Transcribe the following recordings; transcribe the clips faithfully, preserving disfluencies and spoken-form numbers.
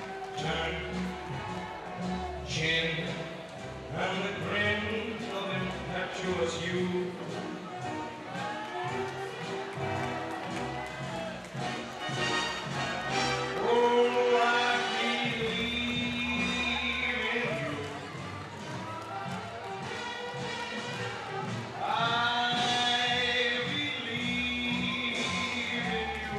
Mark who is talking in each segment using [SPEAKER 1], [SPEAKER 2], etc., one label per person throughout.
[SPEAKER 1] turn, chin, and the grin of impetuous youth. Oh, I believe in you. I believe in you.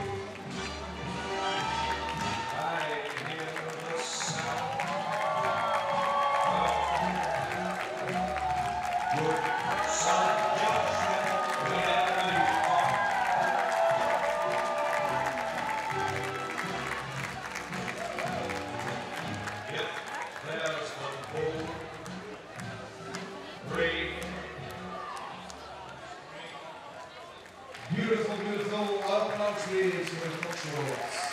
[SPEAKER 1] I hear the sound of good solid judgment wherever you are. If there's the bold, brave,
[SPEAKER 2] Beautiful, beautiful, well pronounced ladies with shorts.